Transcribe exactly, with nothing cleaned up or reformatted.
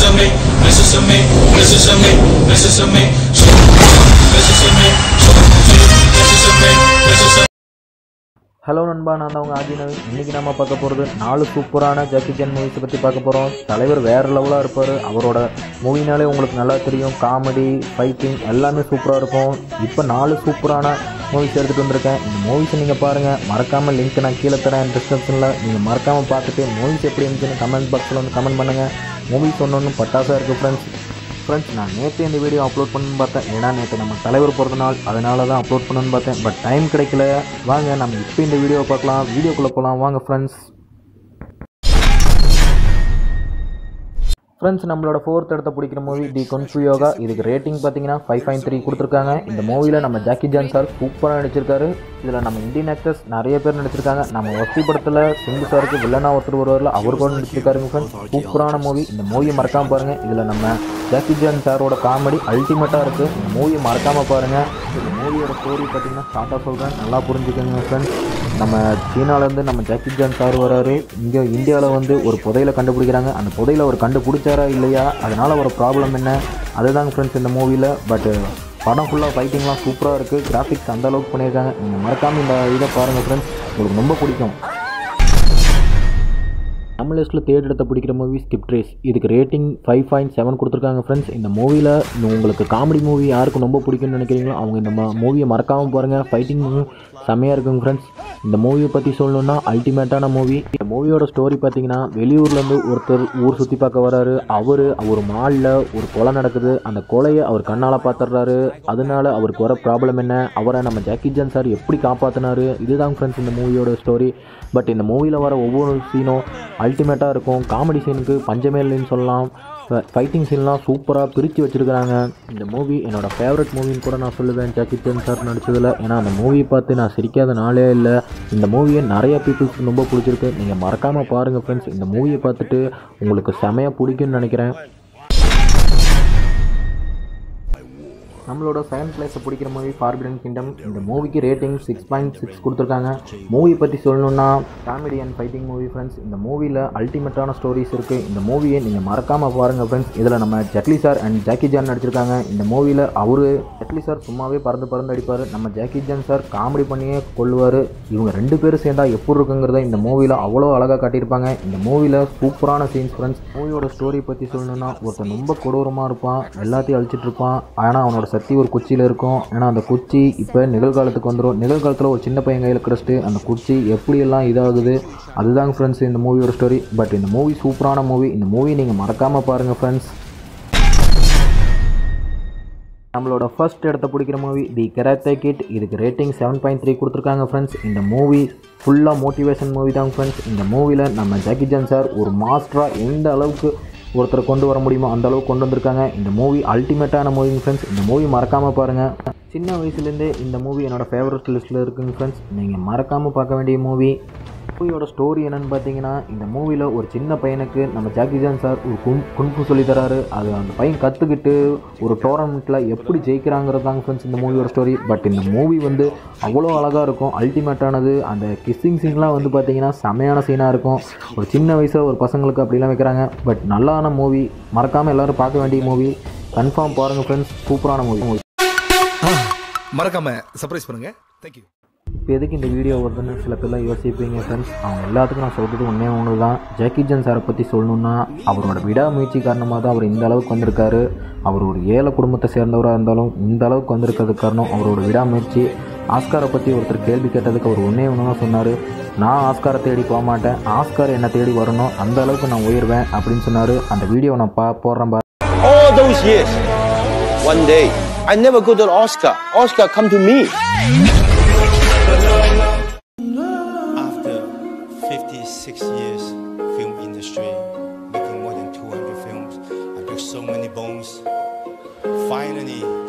a me, this is a me, this is a me, this is a me, this is a me, this is a me, this is a hello நண்பா, நான் தான் உங்கள் RockyNaveen. இன்றைக்கி நம்ம பார்க்க போகிறது நாலு சூப்பரான ஜாக்கி சான் மூவிஸை பற்றி பார்க்க போகிறோம். தலைவர் வேறு லெவலாக இருப்பார். அவரோட மூவினாலே உங்களுக்கு நல்லா தெரியும். காமெடி, ஃபைட்டிங் எல்லாமே சூப்பராக இருக்கும். இப்போ நாலு சூப்பரான மூவிஸ் எடுத்துகிட்டு வந்திருக்கேன். இந்த மூவிஸை நீங்கள் பாருங்கள். மறக்காமல் லிங்க் நான் கீழே தரேன் டிஸ்கிரிப்ஷனில். நீங்கள் மறக்காமல் பார்த்துட்டு மூவிஸ் எப்படி இருந்துச்சுன்னு கமெண்ட் பாக்ஸில் வந்து கமெண்ட் பண்ணுங்கள். மூவிஸ் ஒன்று பட்டாசாக இருக்குது ஃப்ரெண்ட்ஸ். ஃப்ரெண்ட்ஸ், நான் நேற்று இந்த வீடியோ அப்லோட் பண்ணணும்னு பார்த்தேன். ஏன்னா நேற்று நம்ம தலைவர் பிறந்த நாள், அதனால தான் அப்லோட் பண்ணணும்னு பார்த்தேன். பட் டைம் கிடைக்கல. வாங்க நம்ம இப்போ இந்த வீடியோவை பார்க்கலாம். வீடியோக்குள்ளே போகலாம் வாங்க ஃப்ரெண்ட்ஸ். ஃப்ரெண்ட்ஸ், நம்மளோட ஃபோர்த் இடத்த பிடிக்கிற மூவி தி குன்ஃபு யோகா. இதுக்கு ரேட்டிங் பார்த்தீங்கன்னா ஃபைவ் பாயிண்ட் த்ரீ கொடுத்துருக்காங்க. இந்த மூவியில் நம்ம ஜாக்கி சான் சார் சூப்பராக நடிச்சிருக்காரு. இதில் நம்ம இந்தியன் ஆக்டர்ஸ் நிறைய பேர் நடிச்சிருக்காங்க. நம்ம ஒஸ்தி படத்தில் சிம்பு சாருக்கு வில்லனா ஒருத்தர் வருவாரில் அவர் கூட நடிச்சிருக்காருங்க ஃப்ரெண்ட்ஸ். சூப்பரான மூவி. இந்த மூவியை மறக்காமல் பாருங்கள். இதில் நம்ம ஜாக்கி சான் சாரோட காமெடி அல்டிமேட்டாக இருக்குது. இந்த மூவியை மறக்காமல் பாருங்கள். இந்த மூவியோட ஸ்டோரி பார்த்தீங்கன்னா ஷார்ட்டாக சொல்கிறேன், நல்லா புரிஞ்சுக்கோங்க ஃப்ரெண்ட்ஸ். நம்ம சீனாலேருந்து நம்ம ஜாக்கி சான் சார் வராரு. இங்கே இந்தியாவில் வந்து ஒரு புதையில கண்டுபிடிக்கிறாங்க. அந்த புதையில அவர் கண்டுபிடிச்சாரா இல்லையா, அதனால் ஒரு ப்ராப்ளம் என்ன, அதுதாங்க ஃப்ரெண்ட்ஸ் இந்த மூவியில். பட் படம் ஃபுல்லாக ஃபைட்டிங்லாம் சூப்பராக இருக்குது. கிராஃபிக்ஸ் அந்தளவுக்கு பண்ணியிருக்காங்க. நீங்கள் மறக்காமல் இந்த இதை பாருங்கள் ஃப்ரெண்ட்ஸ், உங்களுக்கு ரொம்ப பிடிக்கும். நம்ம லிஸ்ட்டில் தேர்ட் இடத்த பிடிக்கிற மூவி ஸ்கிப் ரேஸ். இதுக்கு ரேட்டிங் ஃபைவ் பாயிண்ட் செவன் கொடுத்துருக்காங்க ஃப்ரெண்ட்ஸ். இந்த மூவியில் உங்களுக்கு காமெடி மூவி யாருக்கு ரொம்ப பிடிக்கும்னு நினைக்கிறீங்களோ அவங்க இந்த மூவியை மறக்காமல் பாருங்கள். ஃபைட்டிங் செம்மையாக இருக்குங்க ஃப்ரெண்ட்ஸ். இந்த மூவியை பற்றி சொல்லணுன்னா அல்டிமேட்டான மூவி. இந்த மூவியோட ஸ்டோரி பார்த்தீங்கன்னா வெளியூர்லேருந்து ஒருத்தர் ஊர் சுற்றி பார்க்க வராரு. அவர் ஒரு மாலில் ஒரு கொலை நடக்குது. அந்த கொலையை அவர் கண்ணால் பார்த்துடுறாரு. அதனால அவருக்கு வர ப்ராப்ளம் என்ன, அவரை நம்ம ஜாக்கி சான் சார் எப்படி காப்பாற்றினாரு, இதுதான் ஃப்ரெண்ட்ஸ் இந்த மூவியோட ஸ்டோரி. பட் இந்த மூவியில் வர ஒவ்வொரு சீனும் அல்டிமேட்டாக இருக்கும். காமெடி சீனுக்கு பஞ்சமே இல்லைன்னு சொல்லலாம். ஃபைட்டிங் சீன்லாம் சூப்பராக பிரித்து வச்சுருக்கிறாங்க. இந்த மூவி என்னோடய ஃபேவரட் மூவின்னு கூட நான் சொல்லுவேன் ஜாக்கி சான் சார் நடிச்சதில். ஏன்னா அந்த மூவியை பார்த்து நான் சிரிக்காத நாளே இல்லை. இந்த மூவியை நிறைய பீப்புள்ஸ்க்கு ரொம்ப பிடிச்சிருக்கு. நீங்கள் மறக்காமல் பாருங்கள் ஃப்ரெண்ட்ஸ். இந்த மூவியை பார்த்துட்டு உங்களுக்கு செமையாக பிடிக்கும்னு நினைக்கிறேன். நம்மளோட செகண்ட் பிளேஸை பிடிக்கிற மூவி ஃபார்பிடன் கிங்டம். இந்த மூவிக்கு ரேட்டிங் சிக்ஸ் பாயிண்ட் சிக்ஸ் கொடுத்துருக்காங்க. மூவி பற்றி சொல்லணுன்னா comedy and fighting movie friends. இந்த மூவியில் அல்டிமேட்டான ஸ்டோரிஸ் இருக்குது. இந்த மூவியை நீங்கள் மறக்காமல் பாருங்கள் ஃப்ரெண்ட்ஸ். இதில் நம்ம Jet Li sir and Jackie Chan நடிச்சிருக்காங்க. இந்த மூவியில் அவர் ஜெட்லி சார் சும்மாவே பறந்து பறந்து அடிப்பார். நம்ம ஜாக்கி சான் சார் காமெடி பண்ணியே கொள்ளுவார். இவங்க ரெண்டு பேரும் சேர்ந்தால் எப்படி இருக்குங்கிறத இந்த மூவியில் அவ்வளோ அழகாக காட்டியிருப்பாங்க. இந்த மூவியில் சூப்பரான சீன்ஸ் ஃப்ரெண்ட்ஸ். மூவியோட ஸ்டோரி பற்றி சொல்லணுன்னா ஒருத்தன் ரொம்ப கொடூரமாக இருப்பான், எல்லாத்தையும் அழிச்சிட்டு இருப்பான். ஆனால் அவனோட சக்தி ஒரு குச்சியில் இருக்கும். ஏன்னா அந்த குச்சி இப்போ நிகழ்காலத்துக்கு வந்துடும். நிகழ்காலத்தில் ஒரு சின்ன பையன் கையில் கிடச்சிட்டு அந்த குச்சி எப்படியெல்லாம் இதாகுது, அதுதாங்க ஃப்ரெண்ட்ஸ் இந்த மூவியோட ஸ்டோரி. பட் இந்த மூவி சூப்பரான மூவி. இந்த மூவி நீங்கள் மறக்காமல் பாருங்கள் ஃப்ரெண்ட்ஸ். நம்மளோட ஃபர்ஸ்ட் இடத்த பிடிக்கிற மூவி தி கராத்தே கிட். இதுக்கு ரேட்டிங் செவன் பாயிண்ட் த்ரீ கொடுத்துருக்காங்க ஃப்ரெண்ட்ஸ். இந்த மூவி ஃபுல்லாக மோட்டிவேஷன் மூவி தான் ஃப்ரெண்ட்ஸ். இந்த மூவியில் நம்ம ஜாக்கி சான் சார் ஒரு மாஸ்டராக எந்த அளவுக்கு ஒருத்தரை கொண்டு வர முடியுமோ அந்த அளவுக்கு கொண்டு வந்திருக்காங்க. இந்த மூவி அல்டிமேட்டான மூவிங்க ஃப்ரெண்ட்ஸ். இந்த மூவி மறக்காமல் பாருங்கள். சின்ன வயசுலேருந்தே இந்த மூவி என்னோடய ஃபேவரட் லிஸ்ட்டில் இருக்குங்க ஃப்ரெண்ட்ஸ். நீங்கள் மறக்காமல் பார்க்க வேண்டிய மூவி. மூவியோட ஸ்டோரி என்னென்னு பார்த்தீங்கன்னா, இந்த மூவியில் ஒரு சின்ன பையனுக்கு நம்ம ஜாக்கி சான் சார் ஒரு குன் குன்ஃபு சொல்லித்தராரு. அது அந்த பையன் கற்றுக்கிட்டு ஒரு டோர்னமெண்ட்டில் எப்படி ஜெயிக்கிறாங்கிறது தாங்க ஃப்ரெண்ட்ஸ் இந்த மூவியோட ஸ்டோரி. பட் இந்த மூவி வந்து அவ்வளோ அழகாக இருக்கும், அல்டிமேட்டானது. அந்த கிஸ்ஸிங் சீன்லாம் வந்து பார்த்தீங்கன்னா செமையான சீனாக இருக்கும். ஒரு சின்ன வயசில் ஒரு பசங்களுக்கு அப்படிலாம் வைக்கிறாங்க. பட் நல்லான மூவி, மறக்காமல் எல்லோரும் பார்க்க வேண்டிய மூவி. கன்ஃபார்ம் பாருங்கள் ஃப்ரெண்ட்ஸ், சூப்பரான மூவி. மறக்காமல் சர்ப்ரைஸ் பண்ணுங்கள். தேங்க்யூ. இப்போ எதுக்கு இந்த வீடியோ வருதுன்னு சில பேர்லாம் யோசிப்பீங்க ஃப்ரெண்ட்ஸ். அவங்க எல்லாத்துக்கும் நான் சொல்கிறது ஒன்றே ஒன்று தான். ஜாக்கி சான் சாரை பற்றி சொல்லணுன்னா அவரோட விடாமுயற்சி காரணமாக தான் அவர் இந்த அளவுக்கு வந்திருக்காரு. அவர் ஒரு ஏழை குடும்பத்தை சேர்ந்தவராக இருந்தாலும் இந்த அளவுக்கு வந்திருக்கிறதுக்கு காரணம் அவரோட விடாமுயற்சி. ஆஸ்காரை பற்றி ஒருத்தர் கேள்வி கேட்டதுக்கு அவர் ஒன்றே ஒன்று தான் சொன்னார், நான் ஆஸ்காரை தேடி போக மாட்டேன், ஆஸ்கார் என்னை தேடி வரணும், அந்த அளவுக்கு நான் உயர்வேன் அப்படின்னு சொன்னார். அந்த வீடியோ நான் பா போடுறேன் பாரு. All those years, one day, I never go to the Oscar. Oscar come to me. After fifty-six years film industry, making more than two hundred films, I break so many bones. Finally,